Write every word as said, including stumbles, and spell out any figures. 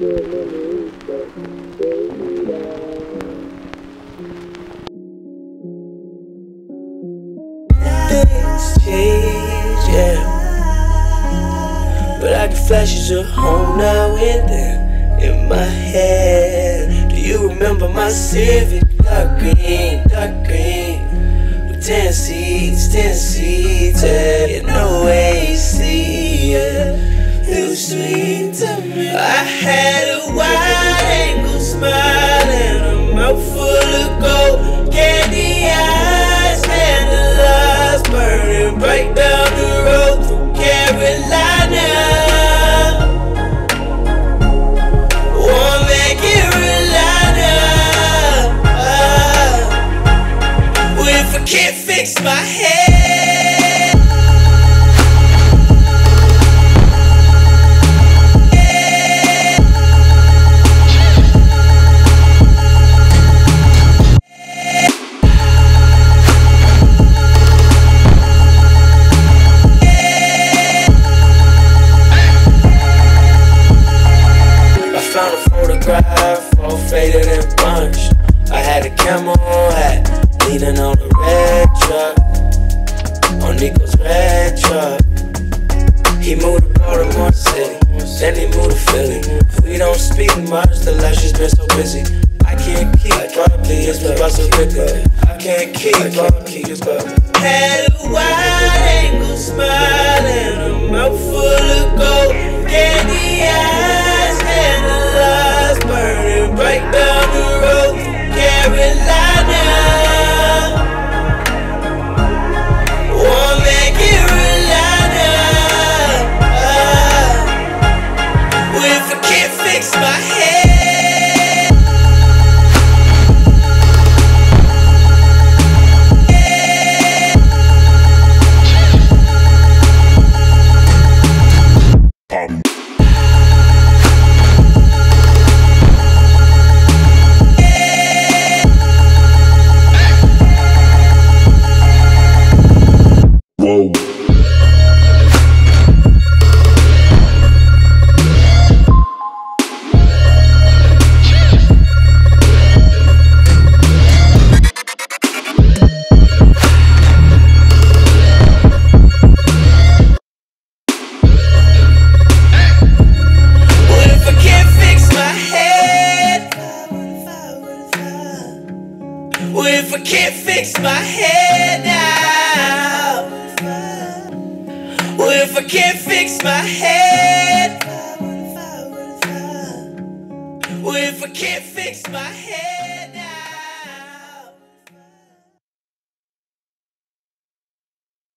Things change, yeah, but I get flashes of home now and then in my head. Do you remember my Civic? Dark green, dark green, with ten seats, ten seats, yeah, no A C, yeah. It was sweet to me. I had a wide angle smile and a mouth full of gold candy eyes, candlelights burning right down the road through Carolina. Warm in Carolina. Ah. Well, if I can't fix my head, all faded and punched. I had a camel hat, leaning on a red truck, on Nico's red truck. He moved to Baltimore City, then he moved to Philly. We don't speak much, the life she's been so busy. I can't keep up, please, but so quickly. I can't keep up, keep up. Had a wide angle smile and a mouth full of gold candy eyes, candlelights burning right down the road through Carolina. Warm in Carolina. Ah. Well, if I can't fix my head, whoa. Well, if I can't fix my head now, well, if I can't fix my head, well, if I can't fix my head.